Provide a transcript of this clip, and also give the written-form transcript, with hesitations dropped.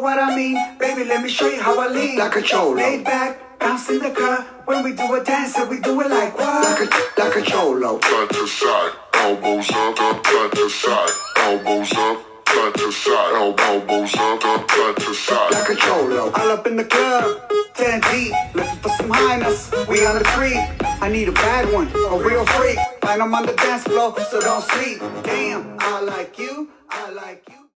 what I mean? Baby, let me show you how I lean. Like a cholo. Laid back, bouncing the curve. When we do a dance, we do it like what? Like a cholo. Side to side, elbows up, side to side, elbows up, side to side, elbows up, side to side. Like a cholo. All up in the club, 10 deep, looking for some highness. We on the creep. I need a bad one, a real freak. Find 'em on the dance floor, so don't sleep. Damn, I like you, I like you.